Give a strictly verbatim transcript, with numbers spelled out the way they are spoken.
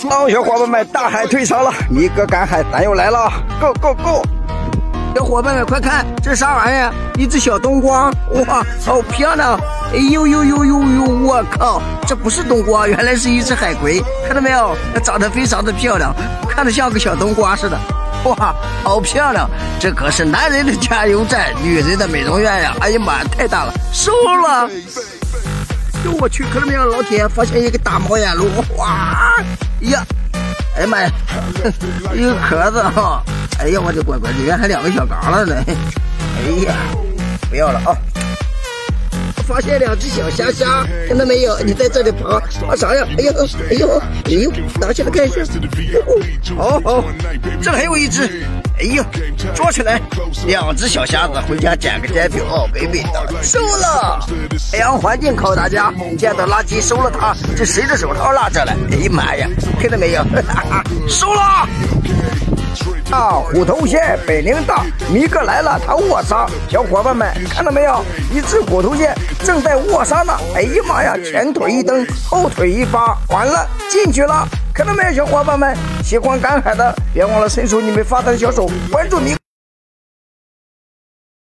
好，小伙伴们，大海退潮了，米哥赶海，咱又来了 ，Go Go Go！ 小伙伴们，快看，这是啥玩意儿？一只小冬瓜，哇，好漂亮！哎呦呦呦呦呦，我靠，这不是冬瓜，原来是一只海龟，看到没有？它长得非常的漂亮，看着像个小冬瓜似的。哇，好漂亮！这可是男人的加油站，女人的美容院呀！哎呀妈，太大了，收了！哟，我去，看到没有，老铁，发现一个大毛眼鹿，哇呀！哎呀妈呀，一个壳子哈！哎呀，我的乖乖，里面还两个小缸了呢！哎呀，不要了啊！发现两只小虾虾，看到没有？你在这里爬，爬啥呀？哎呦，哎呦，哎呦，拿起来看一下。哦好，这还有一只，哎呦，捉起来！两只小虾子，回家捡个煎饼哦，美美的。收了！海洋环境考大家，见到垃圾收了它，这谁的手套落这了？哎呀妈呀，看到没有？收了！啊，虎头蟹本领大，米哥来了，他握沙。小伙伴们看到没有？一只虎头蟹正在握沙呢。哎呀妈呀，前腿一蹬，后腿一发，完了进去了。看到没有，小伙伴们？喜欢赶海的，别忘了伸出你们发达的小手，关注米。